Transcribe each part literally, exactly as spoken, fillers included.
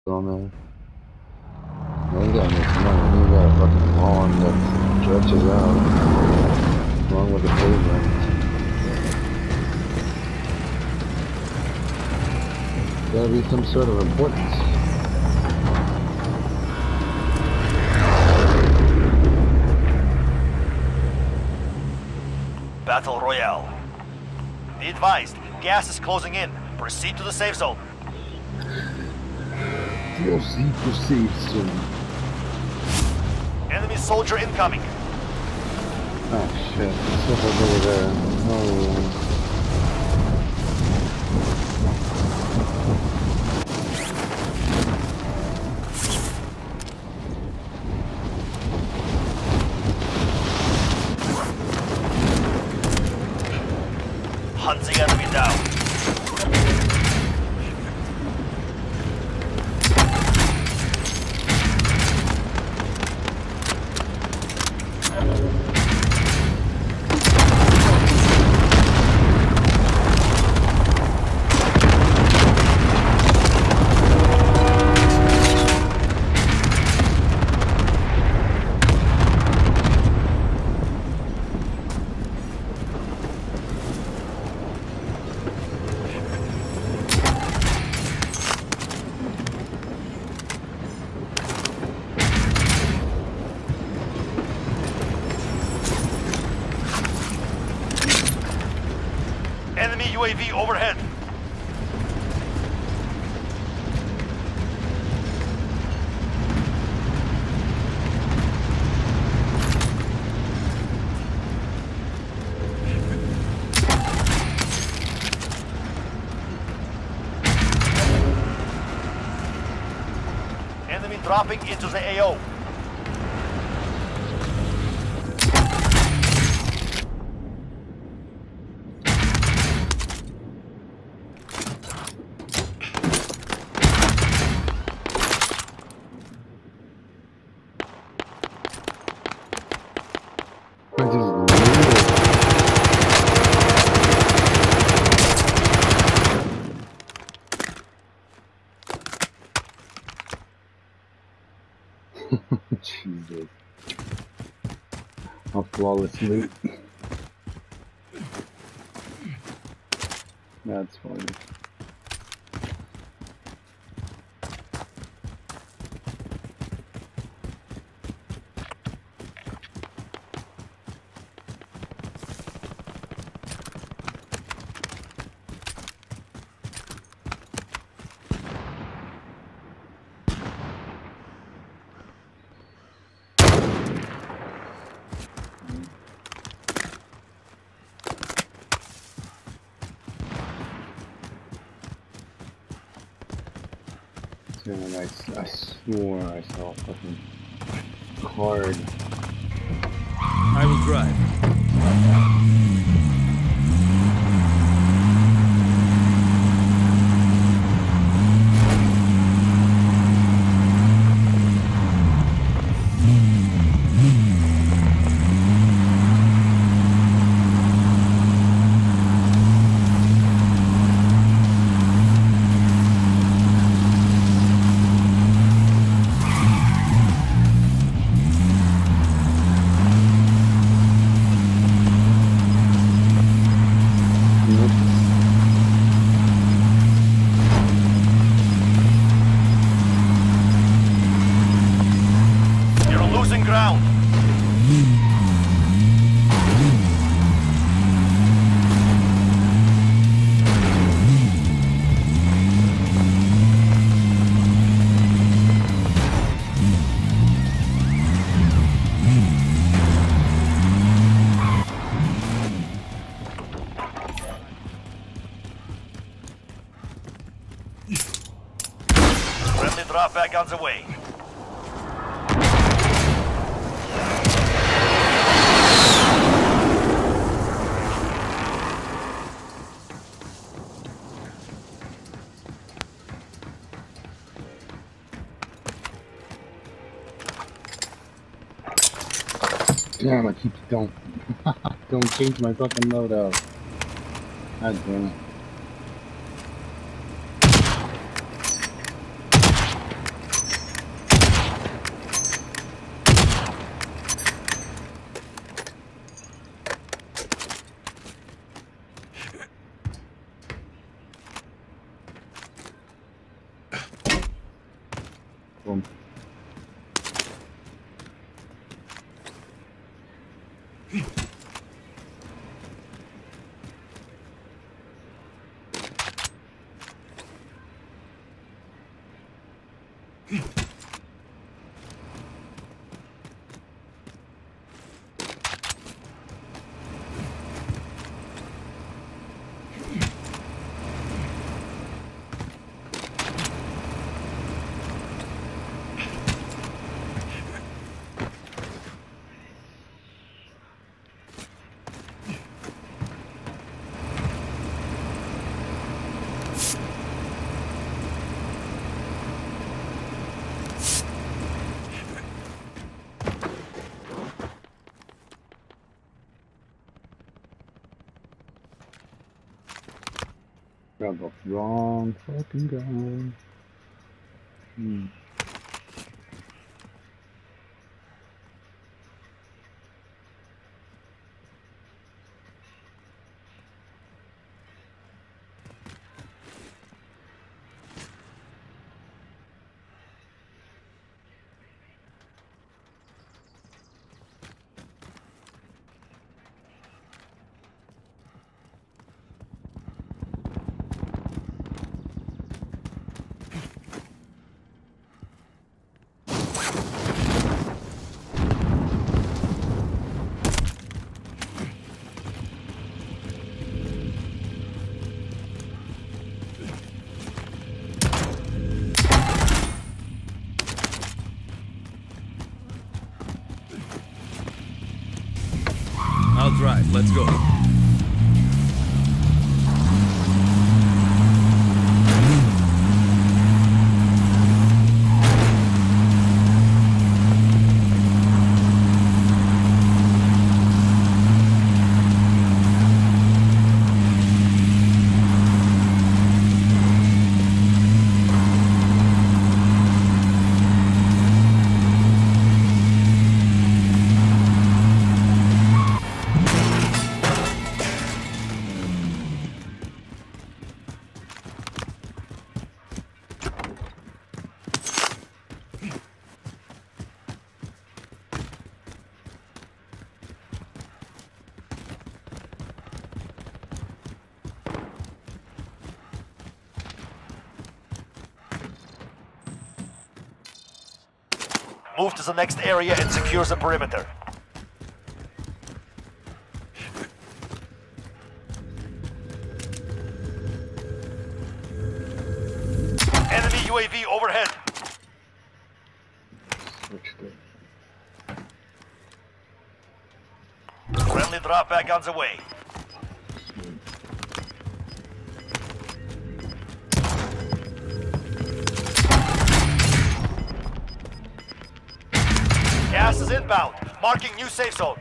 on there. Man, you gotta make some money. You got a fucking lawn that stretches out along with the pavement. Gotta be some sort of importance. Battle Royale. Be advised, gas is closing in. Proceed to the safe zone. Proceed, proceed soon. Enemy soldier incoming. Oh shit, there's stuff over there. Oh. Hunting enemy down. Enemy U A V overhead. Enemy dropping into the A O. Jesus. A flawless loot. That's funny. And I, I swore I saw a fucking card. I will drive. Ground. Friendly drop back on the way. Damn, I keep don't don't change my fucking loadout. God damn it. Boom. Got the wrong fucking guy. Hmm. I'll drive. Let's go. Move to the next area and secure the perimeter. Enemy U A V overhead. Friendly drop back on the way. Gas is inbound. Marking new safe zone.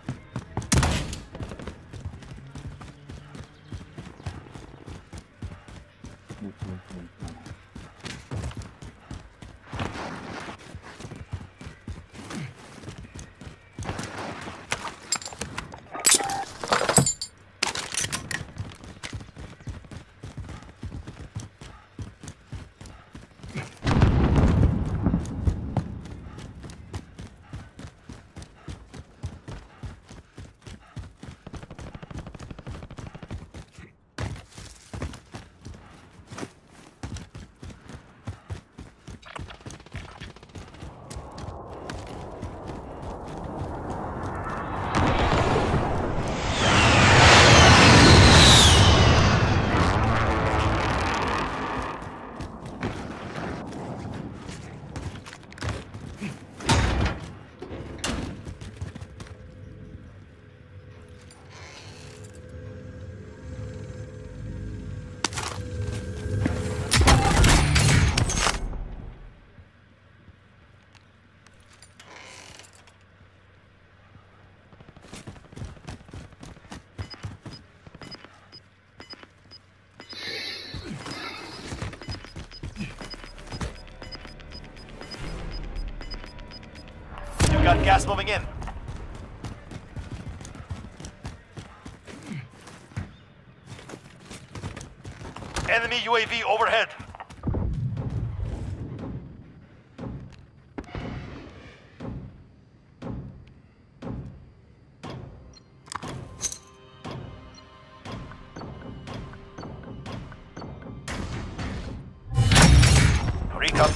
You got gas moving in. Enemy U A V overhead.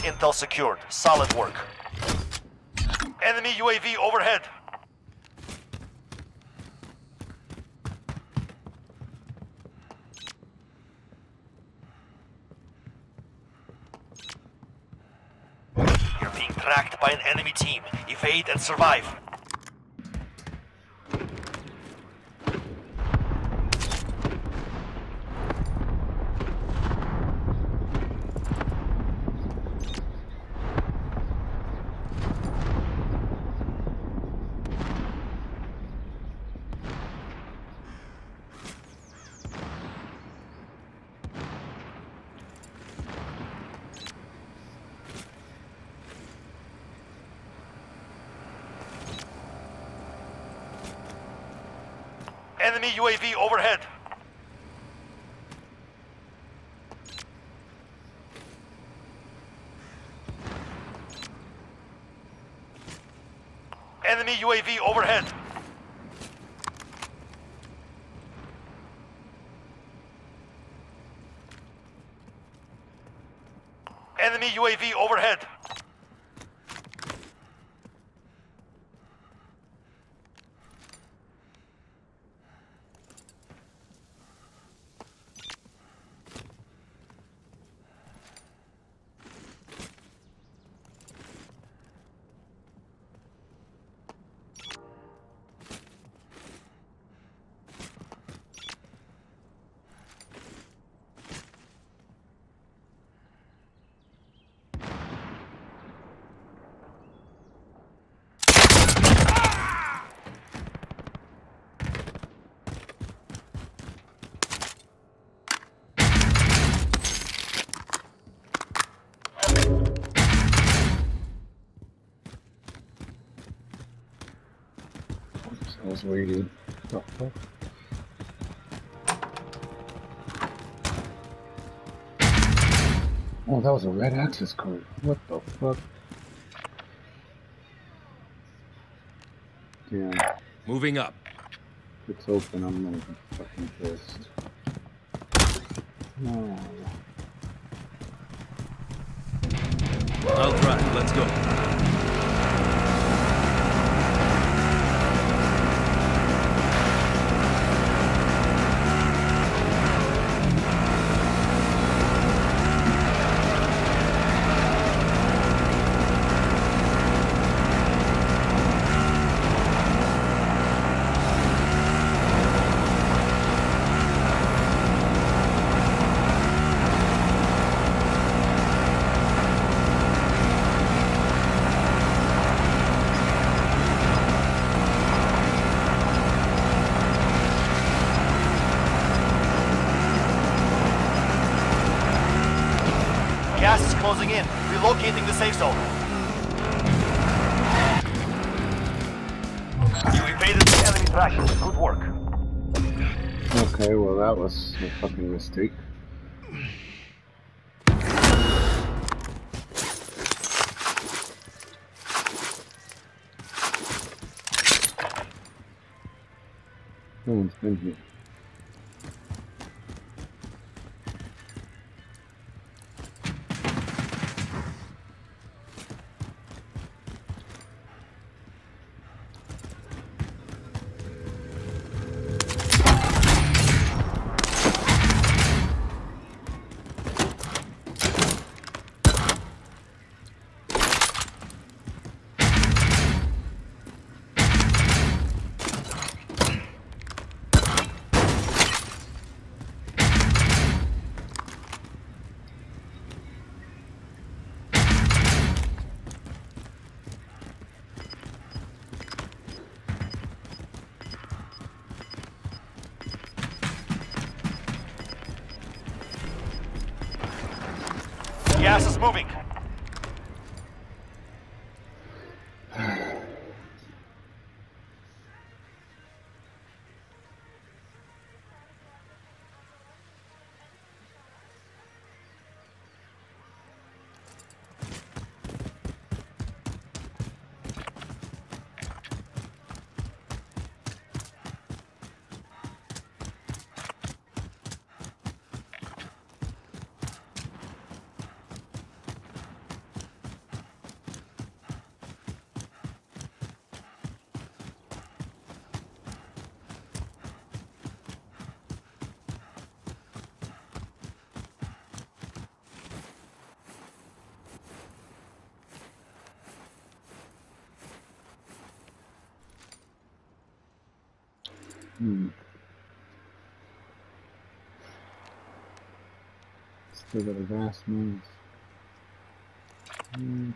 intel secured. Solid work. Enemy U A V overhead. You're being tracked by an enemy team. Evade and survive. Enemy U A V overhead. Enemy U A V overhead. Enemy U A V overhead. I was waiting. Oh, fuck. Oh, that was a red access code. What the fuck? Damn. Moving up. If it's open, I'm gonna be fucking pissed. No. I'll drive. Let's go. Gas is closing in. Relocating the safe zone. You evaded the enemy traction. Good work. Okay, well that was a fucking mistake. No one's been here. Gas is moving. Hmm. Still got a gas mask. Hmm.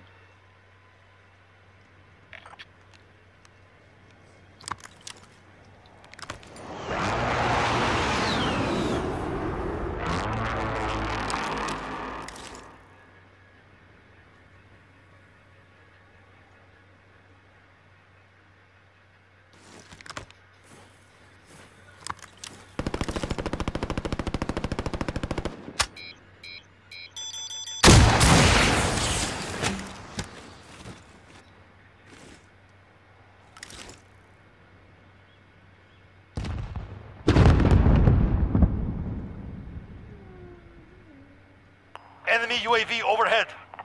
Enemy U A V overhead.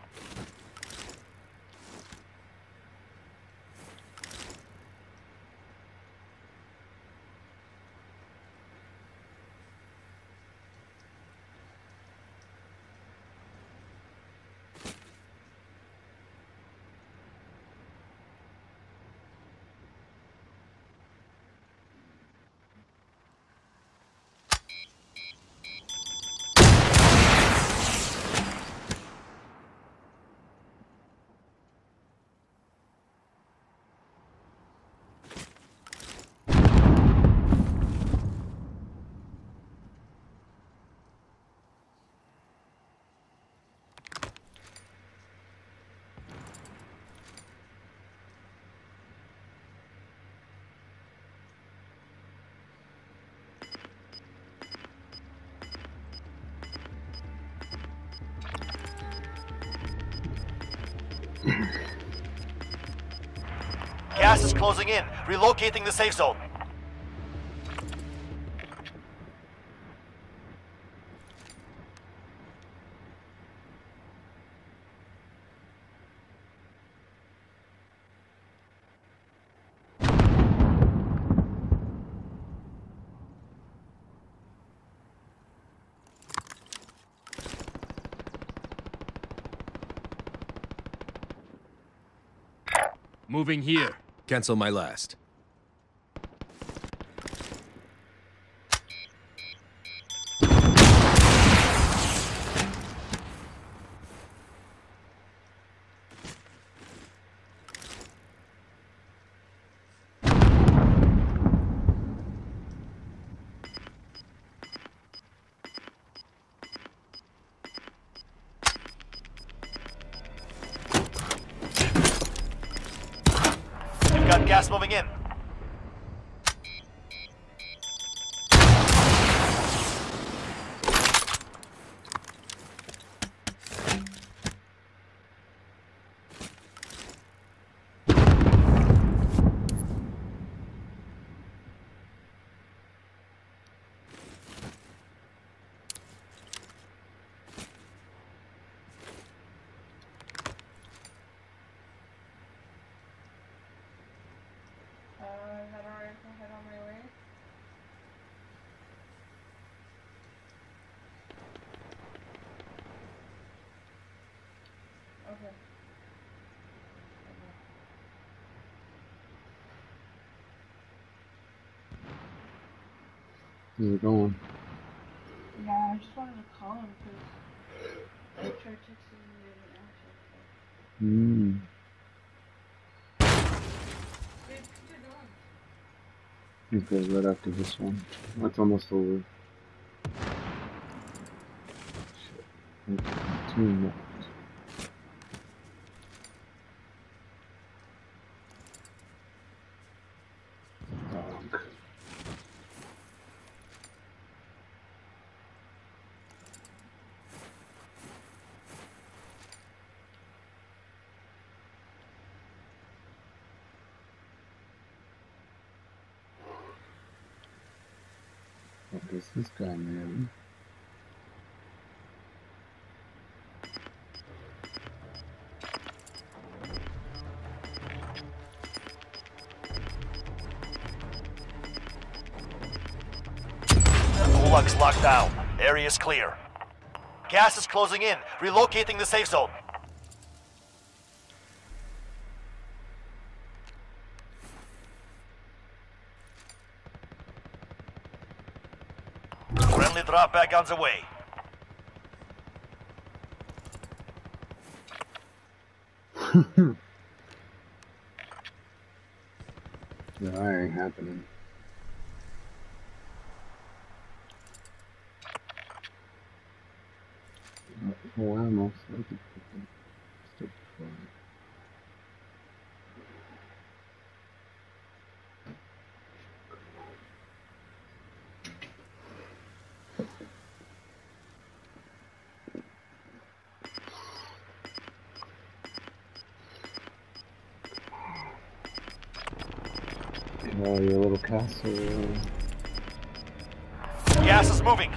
Gas is closing in. Relocating the safe zone. Moving here. Cancel my last. You've got gas moving in. How's it going? Yeah, I just wanted to call him because I tried texting him and he didn't answer. Hmm. Dude, what you doing? Okay, right after this one. That's almost over. Shit. Two more. Dog. What is this guy, man? Gulag's locked down. Area's clear. Gas is closing in. Relocating the safe zone. Friendly drop bag on the way. No, that ain't happening. More ammo. Still fine. Oh, your little castle. Gas is moving.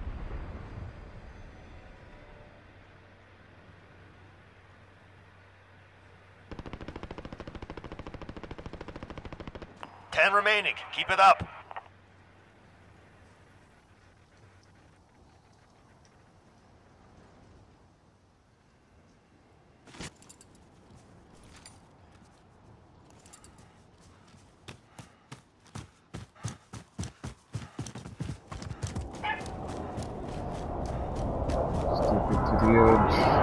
Ten remaining. Keep it up. Step it to the edge.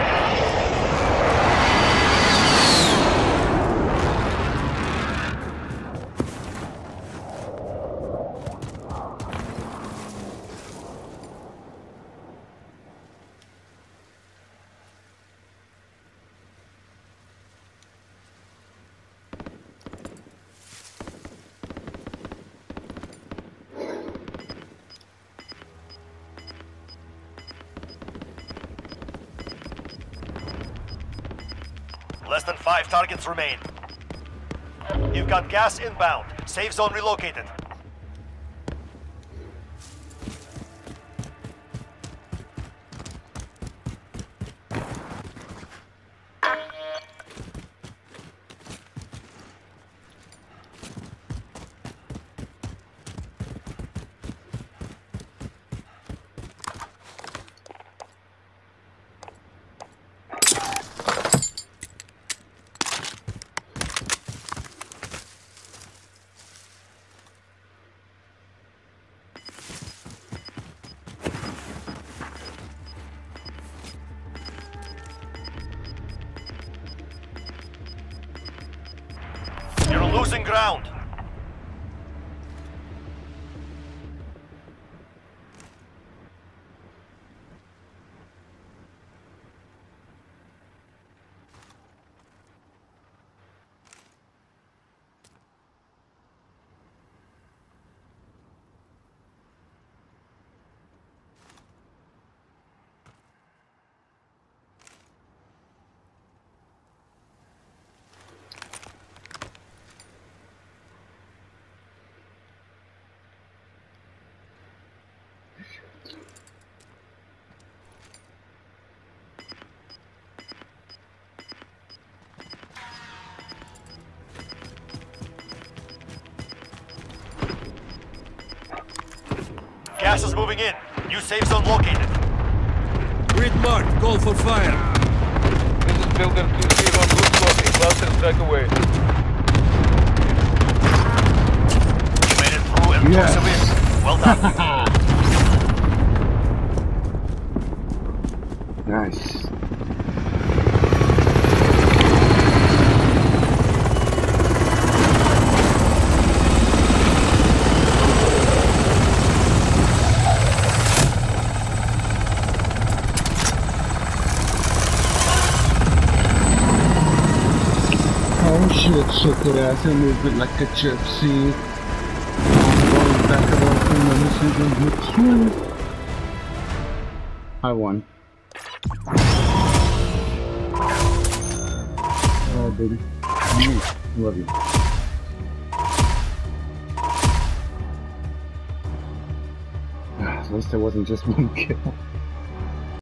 Less than five targets remain. You've got gas inbound. Safe zone relocated. You're losing ground. Gas is moving in. New safe zone located. Grid marked. Call for fire. This is Builder two zero. Good copy. Cluster strike away. You made it through and Yes. persevered. Well done. Nice. Oh shit, shit it ass and move it like a gypsy. Going back around from the mission. I won. Oh baby. Mm, love you. At least it wasn't just one kill.